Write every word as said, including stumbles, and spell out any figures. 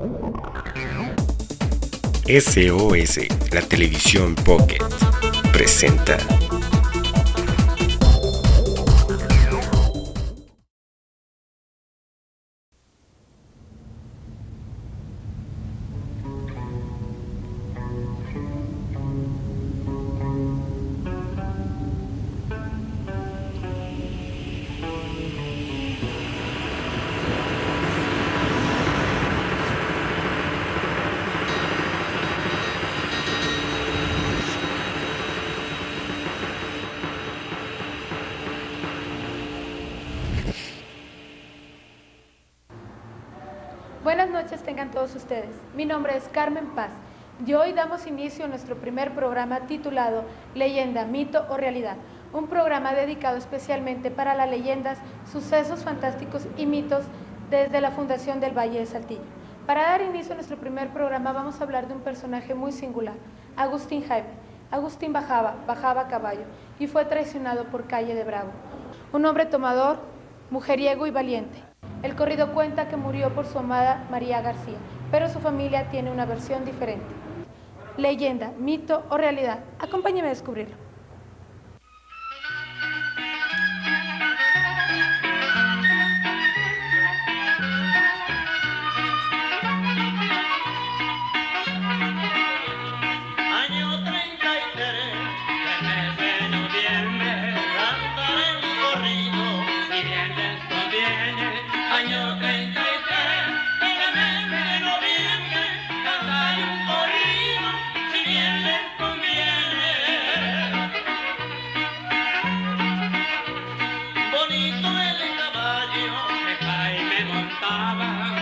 S O S, la televisión Pocket, presenta. Buenas noches tengan todos ustedes. Mi nombre es Carmen Paz y hoy damos inicio a nuestro primer programa titulado Leyenda, Mito o Realidad, un programa dedicado especialmente para las leyendas, sucesos fantásticos y mitos desde la Fundación del Valle de Saltillo. Para dar inicio a nuestro primer programa vamos a hablar de un personaje muy singular, Agustín Jaime. Agustín bajaba, bajaba a caballo y fue traicionado por Calle de Bravo, un hombre tomador, mujeriego y valiente. El corrido cuenta que murió por su amada María García, pero su familia tiene una versión diferente. Leyenda, mito o realidad, acompáñeme a descubrirlo. Bonito el caballo que Jaime montaba.